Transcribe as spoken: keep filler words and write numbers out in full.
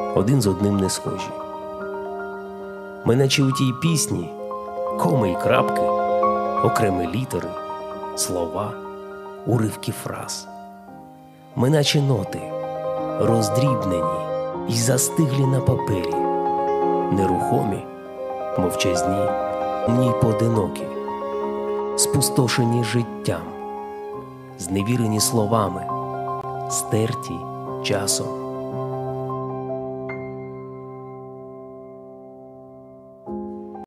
один з одним не схожі. Ми наче у тій пісні коми й крапки, окремі літери, слова, уривки фраз. Ми наче ноти, роздрібнені й застиглі на папері, нерухомі, мовчазні, ні поодинокі, спустошені життям, зневірені словами, стерті часом,